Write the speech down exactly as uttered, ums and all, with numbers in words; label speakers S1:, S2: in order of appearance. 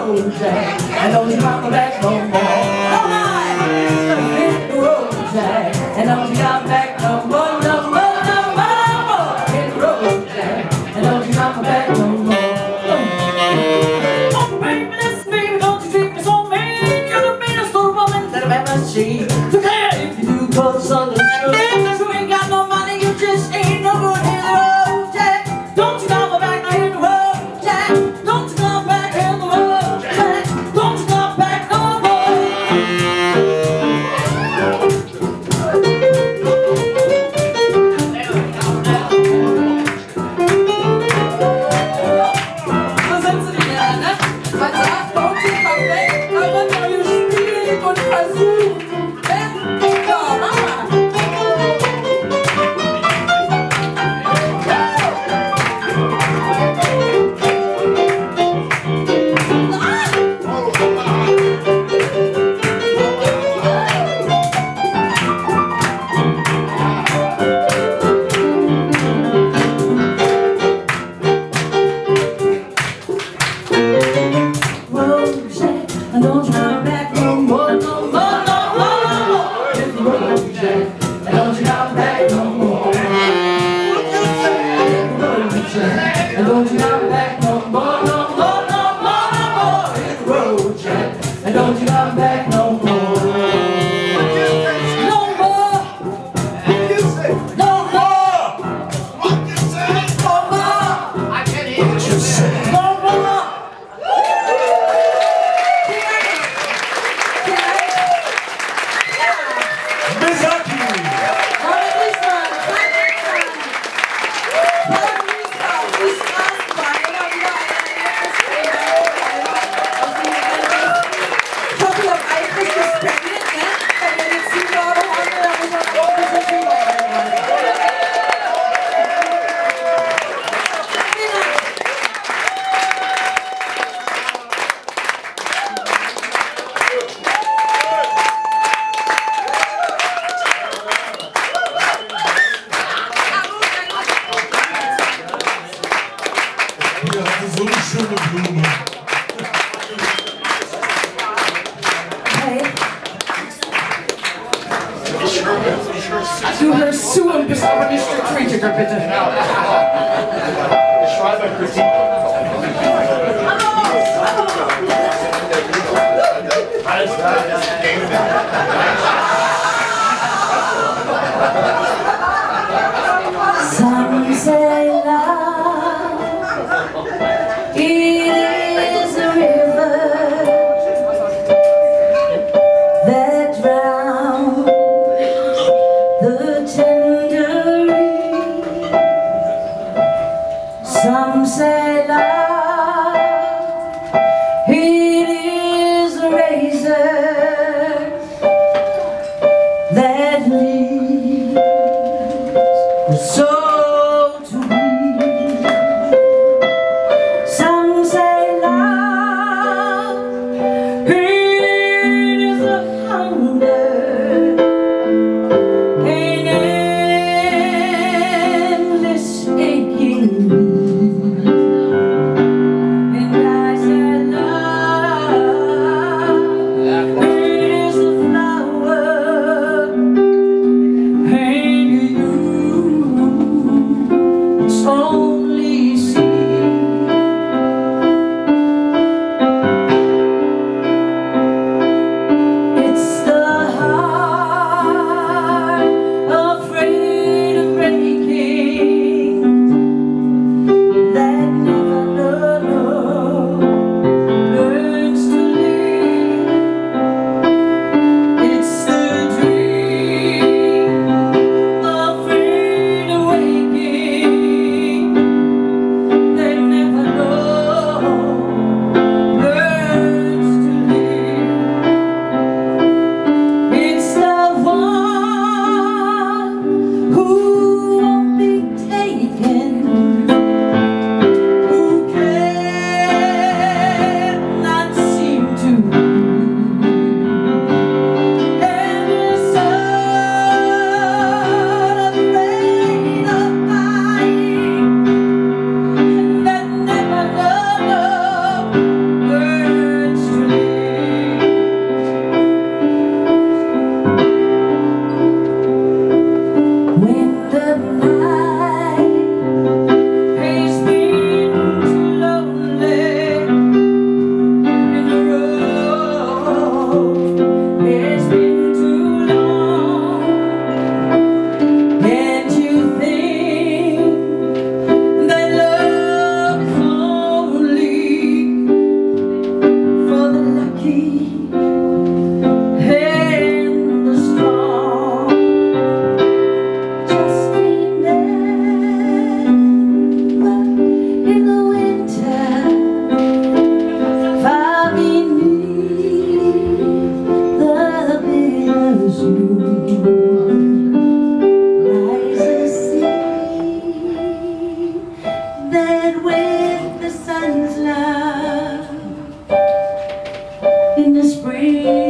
S1: road, Jack, and don't you come back no more. Come on, hit the road, Jack, and don't you come back no more, no more, no more, no more. Hit the road, Jack, and don't you come back no more. Oh baby, listen, baby, don't you treat me so mean. You're the meanest little woman that I've ever seen. Took care if you do, cause understood. You ain't got no money, you just ain't no good. Hit the road, Jack, don't you come back now. Hit the road, Jack, don't you come back. Hit the road, Jack, don't you come back no more. Listen to me, Anna. Mas a fonte também, eu vou ter o espírito de azul. Don't you come back no more, no more, no more, no more. Hit the road, Jack, and don't you come back no more. Hit the road, Jack, and don't you come back no more, no more, no more, no more. Hit the road, Jack, and don't you come back no more. No more. What you say? No more. What you say? No more. I can't hear what you say. No more.
S2: Ja, das ist so eine schöne Blume.
S1: Hey. Du hörst zu und bist aber nicht der Kritiker, bitte.
S3: Ich schreibe Kritik. Alles klar, das ist
S1: Some say love, it is a river that drowns the tender reed. Some say in the spring.